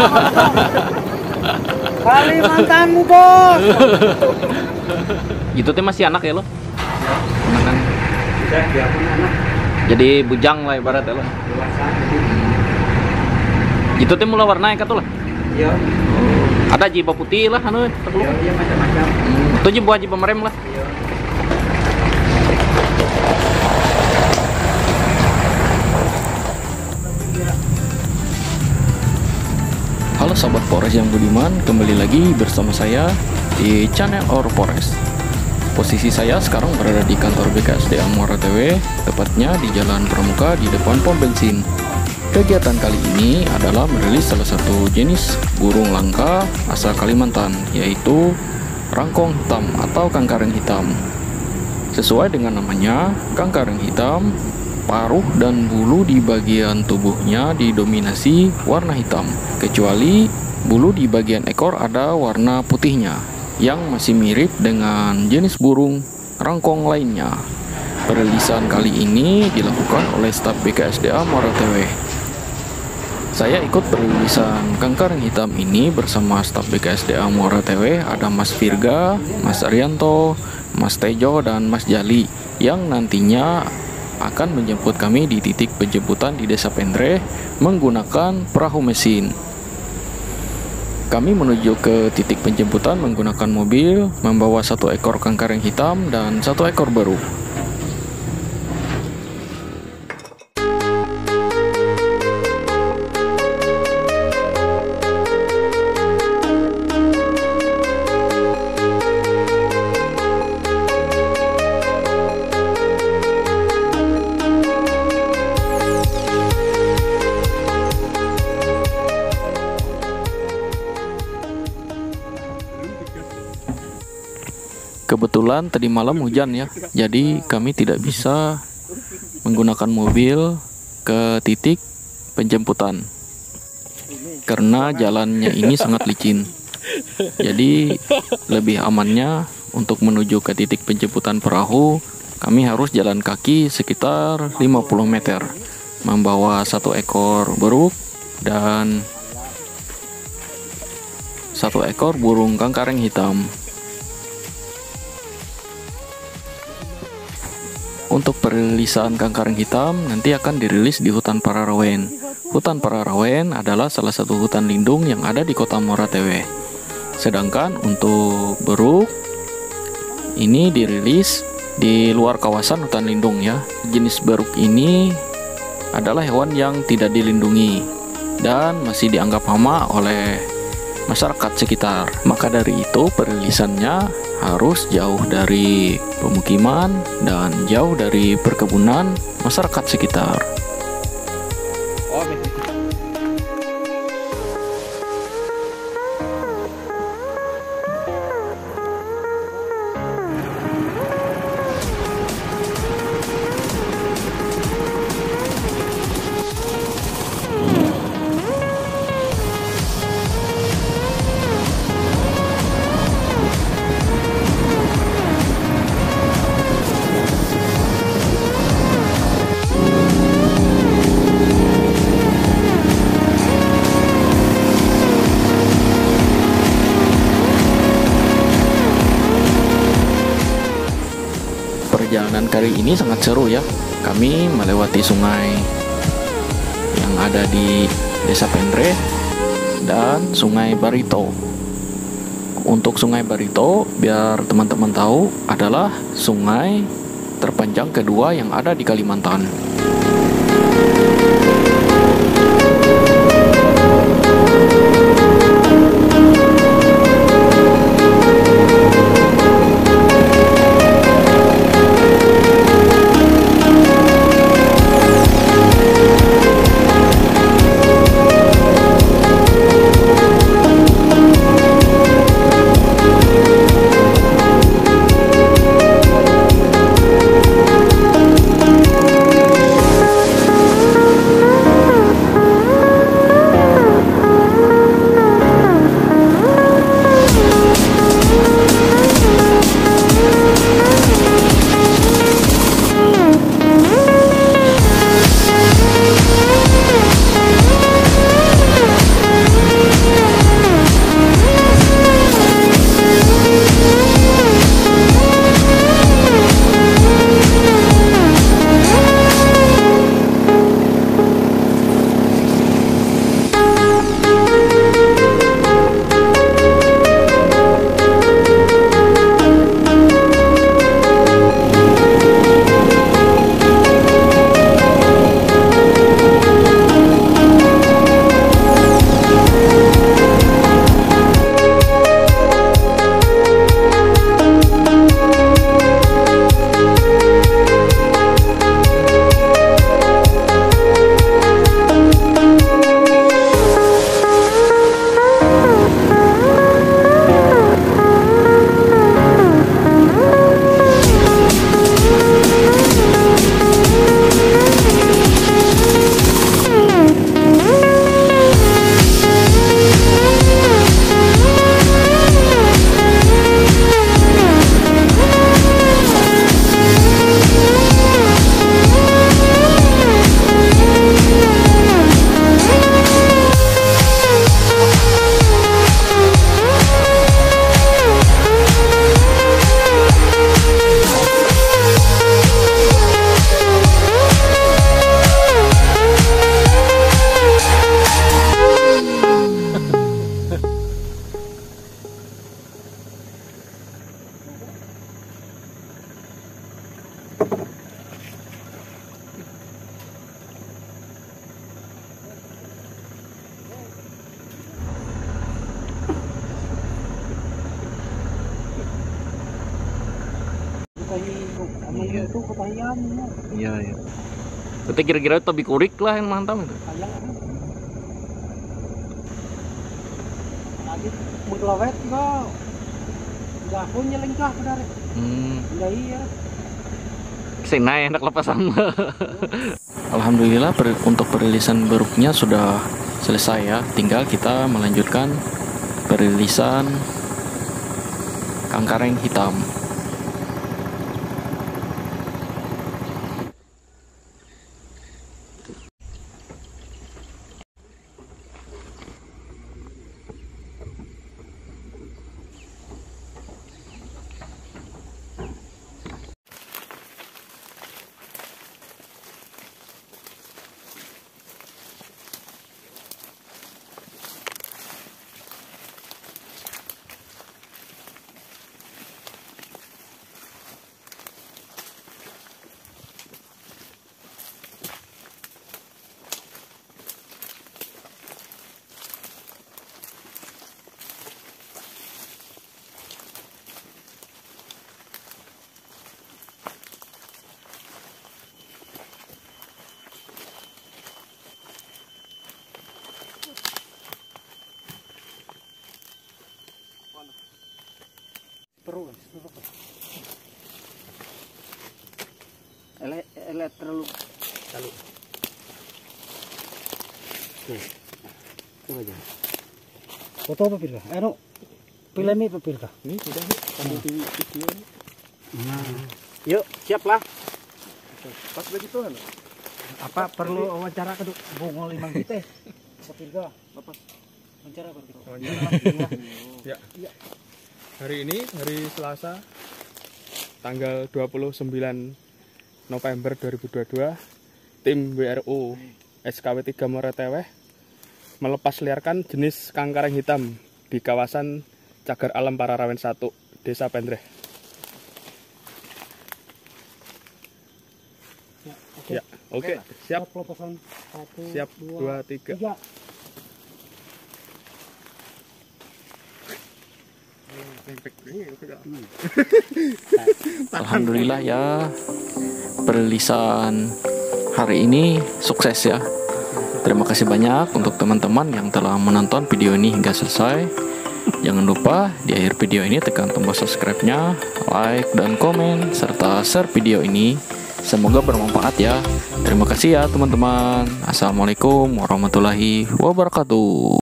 Kalimantanmu bos. Itu teh masih anak ya lo? Anak. Sudah dia pun anak. Jadi bujang lah ibarat ya lo. Dewasa. Itu teh mula warna ikat lah. Iya. Ada jibah putih lah anu. Iya macam-macam. Itu jibah merem lah. Iya. Halo sahabat Polres yang budiman, kembali lagi bersama saya di channel Our Polres. Posisi saya sekarang berada di kantor BKSDA Muara TW, tepatnya di Jalan Pramuka di depan pom bensin. Kegiatan kali ini adalah merilis salah satu jenis burung langka asal Kalimantan, yaitu rangkong hitam atau kangkareng hitam. Sesuai dengan namanya, kangkareng hitam, paruh dan bulu di bagian tubuhnya didominasi warna hitam, kecuali bulu di bagian ekor ada warna putihnya, yang masih mirip dengan jenis burung rangkong lainnya. Perilisan kali ini dilakukan oleh staf BKSDA Muara TW. Saya ikut perilisan kangkareng hitam ini bersama staf BKSDA Muara TW, ada Mas Virga, Mas Arianto, Mas Tejo, dan Mas Jali, yang nantinya akan menjemput kami di titik penjemputan di Desa Pendre menggunakan perahu mesin. Kami menuju ke titik penjemputan menggunakan mobil, membawa 1 ekor kangkareng hitam dan 1 ekor beruk. Kebetulan tadi malam hujan ya, jadi kami tidak bisa menggunakan mobil ke titik penjemputan karena jalannya ini sangat licin. Jadi lebih amannya untuk menuju ke titik penjemputan perahu, kami harus jalan kaki sekitar 50 meter, membawa 1 ekor beruk dan 1 ekor burung kangkareng hitam. Untuk perilisan kangkareng hitam nanti akan dirilis di Hutan Pararawen. Hutan Pararawen adalah salah satu hutan lindung yang ada di Kota Muara TW. Sedangkan untuk beruk ini dirilis di luar kawasan hutan lindung ya. Jenis beruk ini adalah hewan yang tidak dilindungi dan masih dianggap hama oleh masyarakat sekitar. Maka dari itu perilisannya harus jauh dari pemukiman dan jauh dari perkebunan masyarakat sekitar. Perjalanan kali ini sangat seru ya. Kami melewati sungai yang ada di Desa Pendre dan Sungai Barito. Untuk Sungai Barito, biar teman-teman tahu, adalah sungai terpanjang kedua yang ada di Kalimantan. Iya. itu ketahian ya. Iya ya. Berarti kira-kira tobi kurik lah yang mantap itu. Lagi mutlawet juga. Enggak punya lengkap dari. Enggak iya. Kesana enak lepas sama. Alhamdulillah untuk perilisan beruknya sudah selesai ya. Tinggal kita melanjutkan perilisan kangkareng hitam. Terus. Ele terlalu lalu. Tuh aja. Foto apa pilih? Anu pilih mi pilih kah? Ini sudah sambil di video. Yuk, siap lah. Pas begitu kan. Apa perlu wawancara ke bungo 5 kita? Ketiga. Bapak. Wawancara apa gitu? Ya. Hari ini hari Selasa tanggal 29 November 2022 tim WRO SKW 3 Muara Teweh melepas liarkan jenis kangkareng hitam di kawasan Cagar Alam Pararawen 1 Desa Pendreh. Ya, oke. Siap. Siap 2 3. Alhamdulillah ya, perilisan hari ini sukses ya. Terima kasih banyak untuk teman-teman yang telah menonton video ini hingga selesai. Jangan lupa di akhir video ini tekan tombol subscribe-nya, like dan komen, serta share video ini. Semoga bermanfaat ya. Terima kasih ya teman-teman. Assalamualaikum warahmatullahi wabarakatuh.